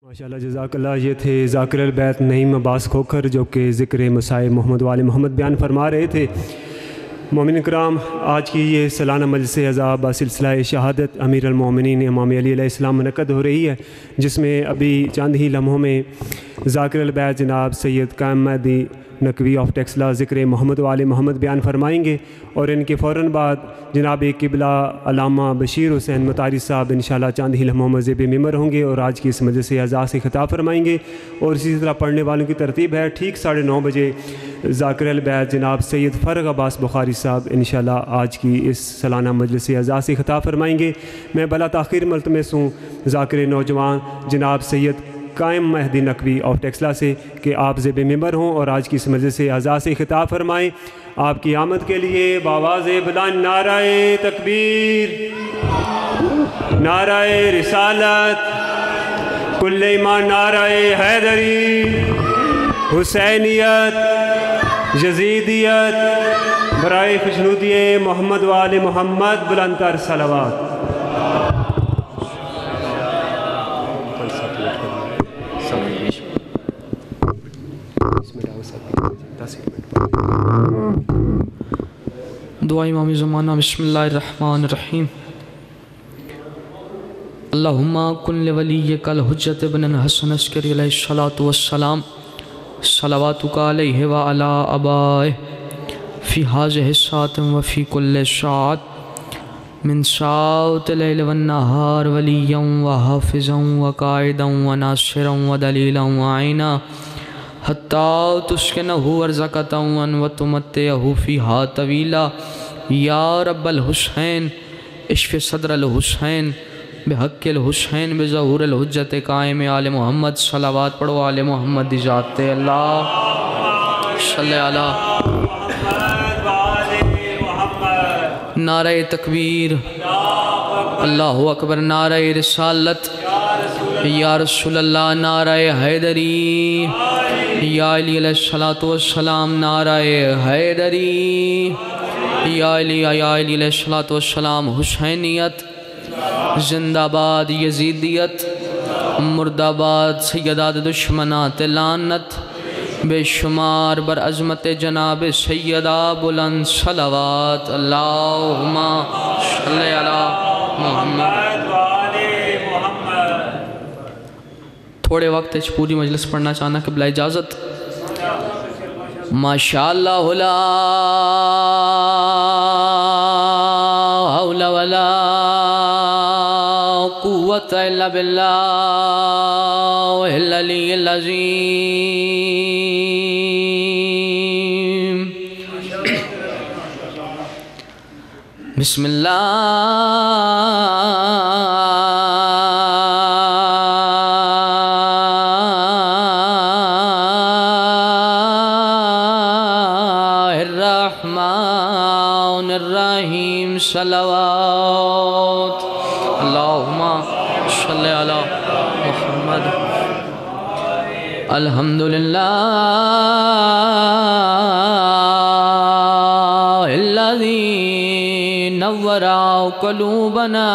ماشاءاللہ جزاک اللہ. یہ تھے ذاکر البیت نعیم عباس کھوکھر جو کہ ذکر مسائے محمد وآل محمد بیان فرما رہے تھے. مومن کرام، آج کی یہ سالانہ مجلس عزا سلسلہ شہادت امیر المومنین امام علی علیہ السلام منعقد ہو رہی ہے، جس میں ابھی چند ہی لمحوں میں ذاکر البیت جناب سید قائم مہدی نقوی آف ٹیکسلا ذکر محمد وآل محمد بیان فرمائیں گے، اور ان کے فوراً بعد جناب قبلہ علامہ بشیر حسین مطاری صاحب انشاءاللہ چند ہی لمحوں میں زیب ممبر ہوں گے اور آج کی اس مجلس اعزاز سے خطاب فرمائیں گے. اور اسی طرح پڑھنے والوں کی ترتیب ہے: ٹھیک 9:30 بجے ذاکر البیت جناب سید فرغ عباس بخاری صاحب انشاءاللہ آج کی اس سالانہ مجلس اعزاز سے خطاب فرمائیں گے. میں بلا تاخیر ملتمس ہوں ذاکر نوجوان جناب سید قائم مہدی نقوی آف ٹیکسلا سے کہ آپ زیب ممبر ہوں اور آج کی اس مجلس اعزاز سے خطاب فرمائیں. آپ کی آمد کے لیے بآواز بلند نعرہ تکبیر، نعرہ رسالت، کل ایمان، نعرہ حیدری، حسینیت، یزیدیت، برائے خوشنودی محمد وآل محمد بلند تر صلوات. دعا امام زمانہ. بسم اللہ الرحمن الرحیم. اللہم کن لولیک الحجت ابن الحسن عسکری علیہ الصلاۃ والسلام صلواتک علیہ وعلی آبائہ فی ہذہ الساعۃ وفی کل ساعۃ من ساعۃ اللیل والنہار ولیا وحافظا وقائدا وناصرا ودلیلا وعینا حتی تسکنہ ارزقتا وتمتعہ فیہا طویلا. یا رب الحسین اشف صدر الحسین بحق الحسین بظہور الحجت قائم آل محمد. صلوات پڑھو آل محمد دی ذات اللہ صلی اللہ. نعرہ تکبیر، اللہ اکبر، نعرہ رسالت، یا رسول اللہ، نعرہ حیدری، یا علی علیہ السلام، نعرہ حیدری، یا علی علیہ السلام. حسینیت زندہ باد، یزیدیت مرد آباد، سیدات دشمنات لعنت بے شمار بر عظمت جناب سیدہ بلند صلوات. اللہم صلی علی محمد. تھوڑے وقت اچھ پوری مجلس پڑھنا چاہنا قبلہ اجازت. ماشاءاللہ لا حول ولا قوت الا باللہ العلی العظیم. بسم اللہ الرحمن الرحیم. صلوات. اللہم صلی علی محمد. الحمدللہ الذی نور قلوبنا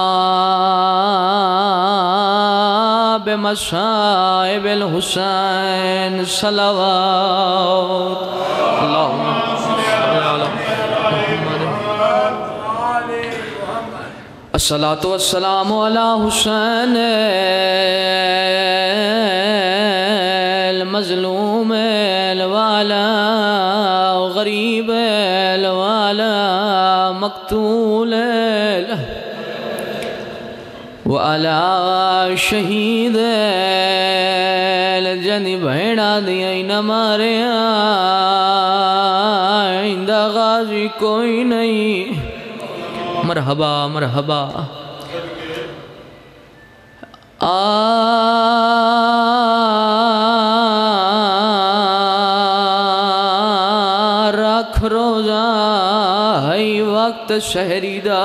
بمصائب الحسین. صلوات. اللہم الصلاة والسلام علی حسین المظلوم الوالا غریب الوالا مقتول وعلی شہید الجنی بھیڑا دیائی نہ مارے آئندہ غازی کوئی نہیں. مرحبا مرحبا. رکھ روزہ ہے وقت شہری دا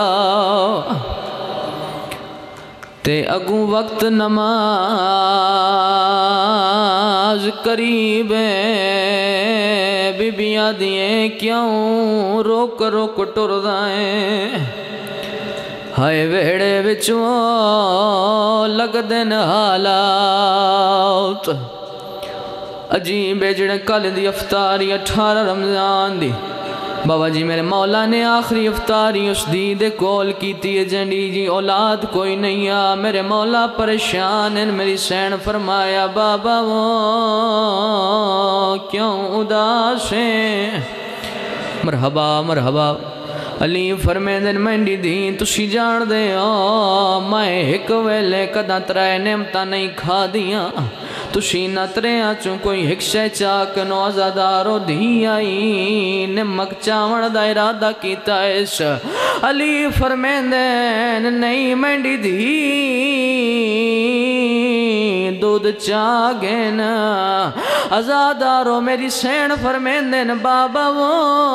تے اگوں وقت نماز قریب بیبیاں دیئے کیوں روک روک ٹر دائیں. ہائے ویڑے وچوں لگ دن حالات رات عجیب ہے جڑے کل دی افطاری 18 رمضان دی بابا جی میرے مولا نے آخری افطاری اس دید کول کیتی ہے جنڈی جی اولاد کوئی نہیں آ میرے مولا پریشان ہیں میری سین فرمایا بابا وہ کیوں اداس ہیں مرحبا مرحبا علی فرمیندن مینڈی دین تسی جان دے میں ایک ویلے کداں ترائے نعمتہ نہیں کھا دیاں تسی نہ ترے آچوں کوئی ایک شے چاک نو آزادارو دی آئی نمک چاون دا ارادہ کیتا اس علی فرمیندن نہیں مینڈی دین دودھ چاگین آزادارو میری سین فرمیندن بابا وہ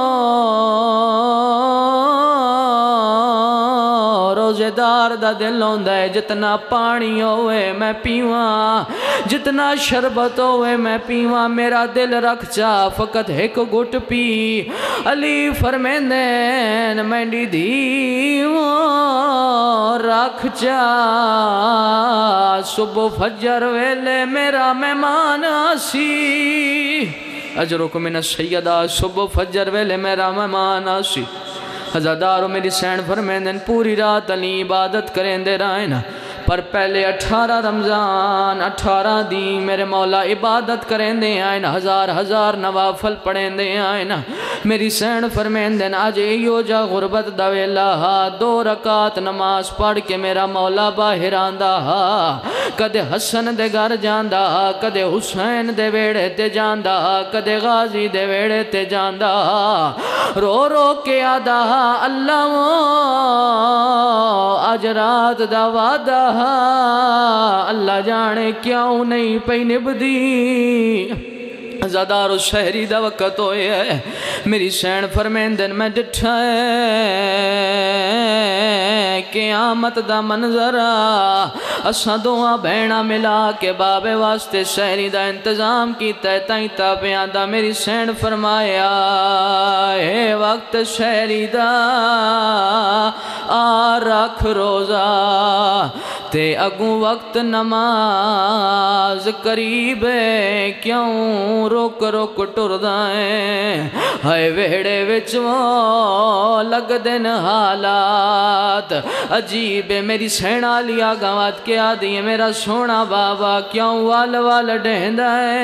روزے دار دا دل ہوندہ ہے جتنا پانی ہوئے میں پیواں جتنا شربت ہوئے میں پیواں میرا دل رکھ چا فقط ایک گھٹ پی علی فرمیندین مینڈی دیواں رکھ چا صبح فجر ویلے میرا مہمان آسی اجرکم من السیدہ صبح فجر ویلے میرا مہمان آسی ہزادارو میری سین فرمیندن پوری رات علی عبادت کریں دے رائنا پر پہلے 18 رمضان 18 دی میرے مولا عبادت کریں دے آئینا ہزار ہزار نوافل پڑھیں دے آئینا میری سین فرمیندن آج ایو جا غربت دویلہ 2 رکعت نماز پڑھ کے میرا مولا باہر آندہ کدے حسن دے گھر جاندہ کدے حسین دے ویڑے تے جاندہ کدے غازی دے ویڑے تے جاندہ رو رو کے آدھا اللہ آج رات دا وعدہ اللہ جانے کیوں نہیں پئی نبدی زادار و شہری دا وقت ہوئے ہے میری سین فرمیندن میں ڈٹھا ہے قیامت دا منظر اساں دعا بہنا ملا کے بابے واسطے شہری دا انتظام کیتا ہے تائیں تا پیاندہ میری سین فرمایا اے وقت شہری دا آ رکھ روزہ تے اگوں وقت نماز قریب ہے کیوں روک روک ٹردائیں ہائے ویڑے وچ وہ لگ دن حالات عجیب ہے میری سینہ لیا گوات کے آدھی ہے میرا سونا بابا کیوں وال ڈھیندائیں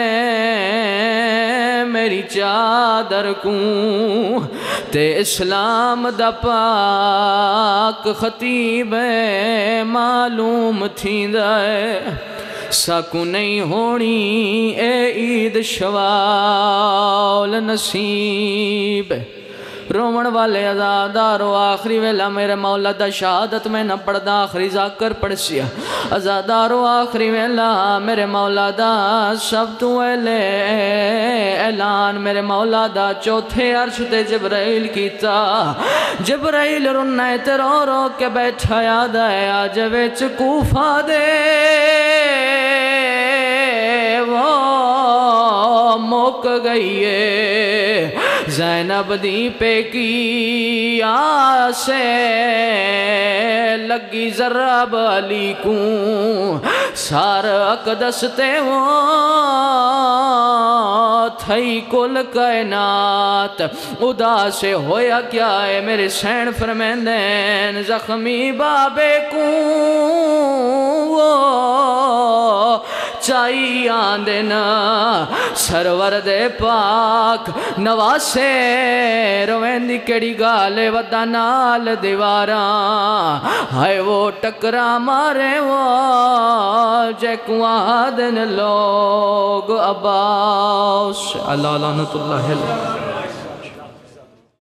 میری چادر کوں تے اسلام دا پاک خطیب ہے معلوم تھیندائے ساکو نہیں ہونی اے عید شوال نصیب رومن والے ازادارو آخری ویلا میرے مولا دا شہادت میں نہ پڑھدا آخری ذاکر پڑھ سیا ازادارو آخری ویلا میرے مولا دا سب تو اعلان میرے مولا دا چوتھے عرش تے جبرائیل کیتا جبرائیل رنائے تے رو رو کے بیٹھا یاد ہے آج ویچ کوفہ دے وہ موک گئی ہے زینب دی پہ کی آسے لگی ذراب علی کوں سار اقدس تے وہ تھئی کل کائنات ادا سے ہویا کیا ہے میرے سین فرمیندین زخمی بابے کوں وہ چاہی آندنا سرور دے پاک نواسے رویندی کڑی گالے ودا نال دیواراں ہائے وہ ٹکرا مارے وہ جے کوادن لوگ عباس اللہ لعنت اللہ